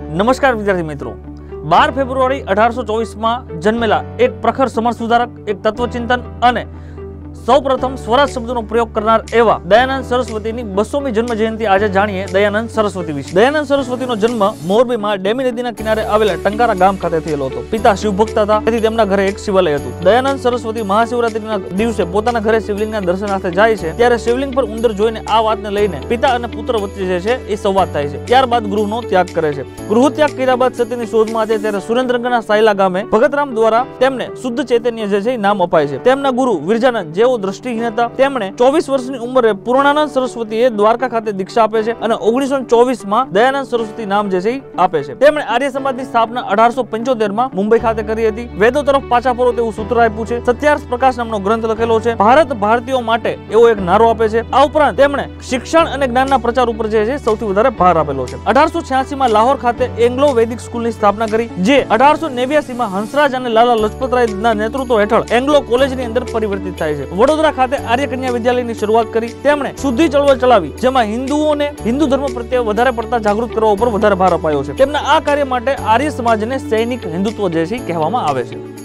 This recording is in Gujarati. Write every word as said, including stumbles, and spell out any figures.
નમસ્કાર વિદ્યાર્થી મિત્રો, બાર ફેબ્રુઆરી અઢારસો ચોવીસ માં જન્મેલા એક પ્રખર સમાજ સુધારક, એક તત્વચિંતન અને સૌપ્રથમ સ્વરાજ શબ્દનો પ્રયોગ કરનાર એવા દયાનંદ સરસ્વતીની બસોમી જન્મ જયંતિ આજે જાણીએ દયાનંદ સરસ્વતી વિશે। દયાનંદ સરસ્વતીનો જન્મ મોરબીમાં ડેમી નદીના કિનારે આવેલા ટંકારા ગામ ખાતે થયેલો હતો। પિતા શિવભક્ત હતા, તેથી તેમના ઘરે એક શિવાલય હતું। દયાનંદ સરસ્વતી મહાશિવરાત્રીના દિવસે પોતાના ઘરે શિવલિંગના દર્શનાર્થે જાય છે, ત્યારે શિવલિંગ પર ઉંદર જોઈને આ વાતને લઈને પિતા અને પુત્ર વચ્ચે જે છે એ સંવાદ થાય છે। ત્યારબાદ ગૃહનો ત્યાગ કરે છે। ગૃહ ત્યાગ કર્યા બાદ સતીની શોધમાં છે ત્યારે સુરેન્દ્રનગરના સાયલા ગામે ભગતરામ દ્વારા તેમને શુદ્ધ ચૈતન્ય જે છે નામ અપાય છે। તેમના ગુરુ વિરજાનંદ જેઓ દ્રષ્ટિહીન હતા, તેમણે ચોવીસ વર્ષની ઉંમરે પૂર્ણાનંદ સરસ્વતીએ દ્વારકા ખાતે દીક્ષા આપે છે અને ઓગણીસો ચોવીસ માં દયાનંદ સરસ્વતી નામ જે છે આપે છે। તેમણે આર્ય સમાજની સ્થાપના અઢારસો પંચોતેર માં મુંબઈ ખાતે કરી હતી। વેદો તરફ પાછા ફરો તેવું સૂત્ર આપ્યું છે। સત્યાર્થ પ્રકાશ નામનો ગ્રંથ લખેલો છે। ભારત ભારતીયો માટે એવો એક નારો આપે છે। આ ઉપરાંત તેમણે શિક્ષણ અને જ્ઞાનના પ્રચાર ઉપર જે છે સૌથી વધારે ભાર આપેલો છે। અઢારસો છ્યાસી માં લાહોર ખાતે એંગ્લો વૈદિક સ્કૂલની સ્થાપના કરી, જે અઢારસો નેવ્યાસી માં હંસરાજ અને લાલા લજપતરાયના નેતૃત્વ હેઠળ એંગ્લો કોલેજની અંદર પરિવર્તિત થાય છે। વડોદરા ખાતે આર્ય કન્યા વિદ્યાલયની શરૂઆત કરી। તેમણે શુદ્ધિ ચળવળ ચલાવી, જેમાં હિન્દુઓને હિન્દુ ધર્મ પ્રત્યે વધારે પડતા જાગૃત કરવા ઉપર વધારે ભાર અપાયો છે। તેમના આ કાર્ય માટે આર્ય સમાજને સૈનિક હિન્દુત્વ જે છે કહેવામાં આવે છે।